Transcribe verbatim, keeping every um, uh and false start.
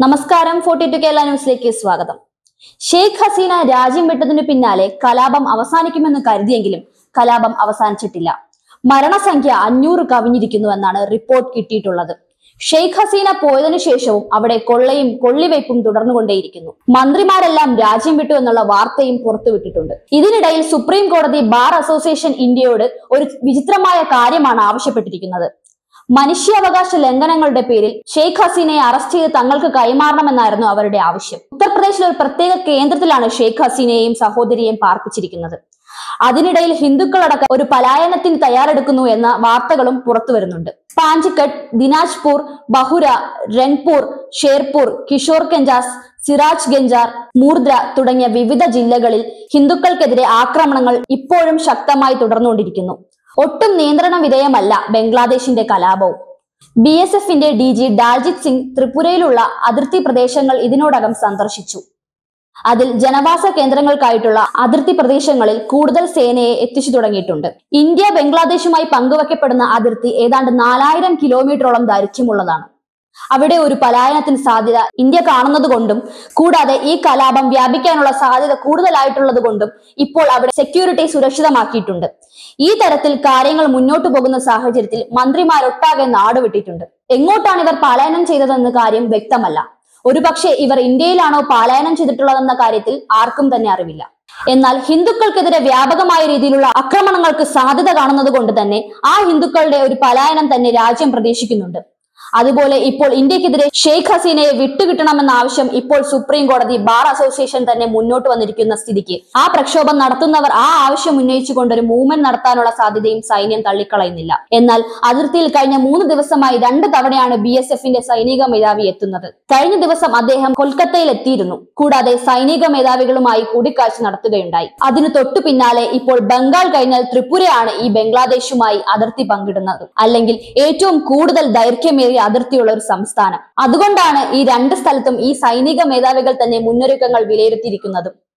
നമസ്കാരം forty to Kerala ന്യൂസിലേക്ക് സ്വാഗതം. ഷെയ്ഖ് ഹസീന രാജ്യം വിട്ടതിനു പിന്നാലെ കലാപം അവസാനിക്കുമെന്ന് കരുതിയെങ്കിലും കലാപം അവസാനിച്ചിട്ടില്ല. മരണസംഖ്യ അഞ്ഞൂറ് കവിഞ്ഞിരിക്കുന്നുവെന്നാണ് റിപ്പോർട്ട് കിട്ടിയിട്ടുള്ളത്. ഷെയ്ഖ് ഹസീന പോയതിനു ശേഷവും അവിടെ കൊള്ളയും കൊള്ളിവയ്പും തുടർന്നുകൊണ്ടേയിരിക്കുന്നു. മന്ത്രിമാരെല്ലാം രാജ്യം വിട്ടു എന്നുള്ള വാർത്തയും പുറത്തുവിട്ടിട്ടുണ്ട്. ഇതിനിടയിൽ സുപ്രീം കോടതി ബാർ അസോസിയേഷൻ ഇന്ത്യയോട് ഒരു വിചിത്രമായ കാര്യമാണ് ആവശ്യപ്പെട്ടിരിക്കുന്നത്. മനുഷ്യാവകാശ ലംഘനങ്ങളുടെ പേരിൽ ഷെയ്ഖ് ഹസീനയെ അറസ്റ്റ് ചെയ്ത് തങ്ങൾക്ക് കൈമാറണമെന്നായിരുന്നു അവരുടെ ആവശ്യം. ഉത്തർപ്രദേശിലെ ഒരു പ്രത്യേക കേന്ദ്രത്തിലാണ് ഷെയ്ഖ് ഹസീനയെയും സഹോദരിയെയും പാർപ്പിച്ചിരിക്കുന്നത്. അതിനിടയിൽ ഹിന്ദുക്കളടക്കം ഒരു പലായനത്തിന് തയ്യാറെടുക്കുന്നു എന്ന വാർത്തകളും പുറത്തു വരുന്നുണ്ട്. പാഞ്ചിക്കട്ട്, ദിനാജ്പൂർ, ബഹുര, രൺപൂർ, ഷേർപൂർ, കിഷോർ ഗഞ്ചാസ്, സിറാജ് ഗഞ്ചാർ, മൂർദ്ര തുടങ്ങിയ വിവിധ ജില്ലകളിൽ ഹിന്ദുക്കൾക്കെതിരെ ആക്രമണങ്ങൾ ഇപ്പോഴും ശക്തമായി തുടർന്നുകൊണ്ടിരിക്കുന്നു. ഒട്ടും നിയന്ത്രണ വിധേയമല്ല ബംഗ്ലാദേശിന്റെ കലാപവും. ബി എസ് എഫിന്റെ ഡി ജി ഡാൽജിത് സിംഗ് ത്രിപുരയിലുള്ള അതിർത്തി പ്രദേശങ്ങൾ ഇതിനോടകം സന്ദർശിച്ചു. അതിൽ ജനവാസ കേന്ദ്രങ്ങൾക്കായിട്ടുള്ള അതിർത്തി പ്രദേശങ്ങളിൽ കൂടുതൽ സേനയെ എത്തിച്ചു തുടങ്ങിയിട്ടുണ്ട്. ഇന്ത്യ ബംഗ്ലാദേശുമായി പങ്കുവയ്ക്കപ്പെടുന്ന അതിർത്തി ഏതാണ്ട് നാലായിരം കിലോമീറ്ററോളം ദൈർഘ്യമുള്ളതാണ്. അവിടെ ഒരു പലായനത്തിന് സാധ്യത ഇന്ത്യ കാണുന്നത് കൊണ്ടും കൂടാതെ ഈ കലാപം വ്യാപിക്കാനുള്ള സാധ്യത കൂടുതലായിട്ടുള്ളത് കൊണ്ടും ഇപ്പോൾ അവിടെ സെക്യൂരിറ്റി സുരക്ഷിതമാക്കിയിട്ടുണ്ട്. ഈ തരത്തിൽ കാര്യങ്ങൾ മുന്നോട്ടു പോകുന്ന സാഹചര്യത്തിൽ മന്ത്രിമാരൊട്ടാകെ നാടുവിട്ടിട്ടുണ്ട്. എങ്ങോട്ടാണ് ഇവർ പലായനം ചെയ്തതെന്ന കാര്യം വ്യക്തമല്ല. ഒരുപക്ഷെ ഇവർ ഇന്ത്യയിലാണോ പലായനം ചെയ്തിട്ടുള്ളതെന്ന കാര്യത്തിൽ ആർക്കും തന്നെ അറിവില്ല. എന്നാൽ ഹിന്ദുക്കൾക്കെതിരെ വ്യാപകമായ രീതിയിലുള്ള ആക്രമണങ്ങൾക്ക് സാധ്യത കാണുന്നത് കൊണ്ട് തന്നെ ആ ഹിന്ദുക്കളുടെ ഒരു പലായനം തന്നെ രാജ്യം പ്രതീക്ഷിക്കുന്നുണ്ട്. അതുപോലെ ഇപ്പോൾ ഇന്ത്യക്കെതിരെ ഷെയ്ഖ് ഹസീനയെ വിട്ടുകിട്ടണമെന്ന ആവശ്യം ഇപ്പോൾ സുപ്രീം കോടതി ബാർ അസോസിയേഷൻ തന്നെ മുന്നോട്ട് വന്നിരിക്കുന്ന സ്ഥിതിക്ക് ആ പ്രക്ഷോഭം നടത്തുന്നവർ ആ ആവശ്യം ഉന്നയിച്ചുകൊണ്ട് ഒരു മൂവ്മെന്റ് നടത്താനുള്ള സാധ്യതയും സൈന്യം തള്ളിക്കളയുന്നില്ല. എന്നാൽ അതിർത്തിയിൽ കഴിഞ്ഞ മൂന്ന് ദിവസമായി രണ്ട് തവണയാണ് ബി എസ് എഫിന്റെ സൈനിക മേധാവി എത്തുന്നത്. കഴിഞ്ഞ ദിവസം അദ്ദേഹം കൊൽക്കത്തയിൽ എത്തിയിരുന്നു. കൂടാതെ സൈനിക മേധാവികളുമായി കൂടിക്കാഴ്ച നടത്തുകയുണ്ടായി. അതിനു തൊട്ടു പിന്നാലെ ഇപ്പോൾ ബംഗാൾ കഴിഞ്ഞാൽ ത്രിപുരയാണ് ഈ ബംഗ്ലാദേശുമായി അതിർത്തി പങ്കിടുന്നത്, അല്ലെങ്കിൽ ഏറ്റവും കൂടുതൽ ദൈർഘ്യമേറിയ അതിർത്തിയുള്ള ഒരു സംസ്ഥാനം. അതുകൊണ്ടാണ് ഈ രണ്ട് സ്ഥലത്തും ഈ സൈനിക മേധാവികൾ തന്നെ മുന്നൊരുക്കങ്ങൾ വിലയിരുത്തിയിരിക്കുന്നതും.